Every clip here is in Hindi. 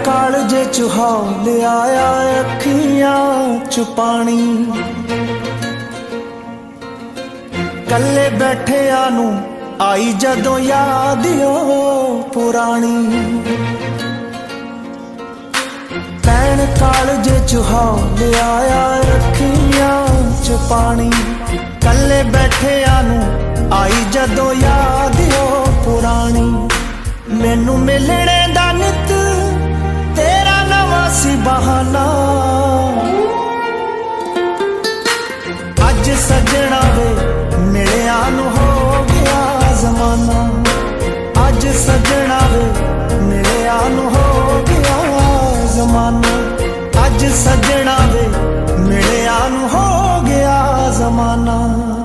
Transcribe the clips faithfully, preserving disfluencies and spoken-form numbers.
कालजे चुहाव ले आया अखियां च पानी, कल्ले बैठे आनू आई जदों याद ओ पुरानी। भैन कालजे चुहाव ले आया अखियां च पानी, कल्ले बैठे आनू आई जदों याद ओ पुरानी। मैनू मिलने दा नित तेरा नवां सी बहाना, अज सजना वे मिलिया नू हो गया जमाना, अज सजना वे मिलिया नू हो गया जमाना, अज सजना वे मिलिया नू हो गया जमाना।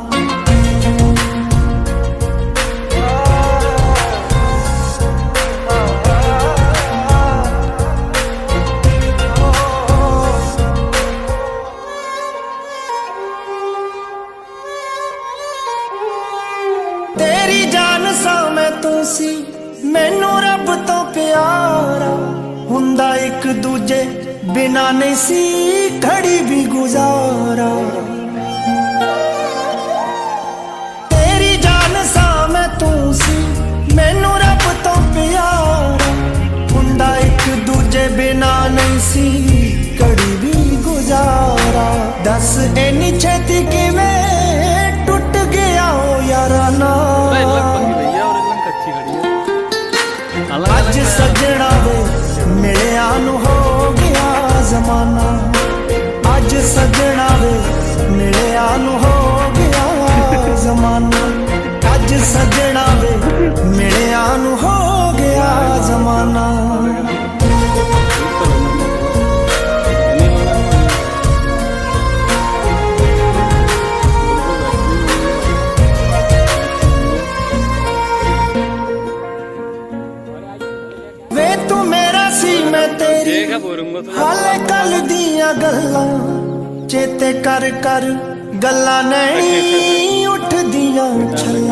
तेरी जान सा मैं तू सी मैनू रब तो प्यारा, हुंदा एक दूजे बिना नहीं सी घड़ी भी गुजारा। तेरी जान सा मैं तू सी मैनू रब तो प्यारा, हुंदा एक दूजे बिना नहीं सी घड़ी भी गुजारा। दस इन्नी छेती किवें टुट गया हो याराना, अज सजना वे मिलिया नू हो गया जमाना, अज सजना वे मिलिया नू हो गया जमाना, अज सजना वे मिलिया नू हो गया जमाना। वे तू मेरा सी मैं तेरी हाले कल दियां गल्लां चेते कर कर गल्लां नहीं उठ दियां छल्लां।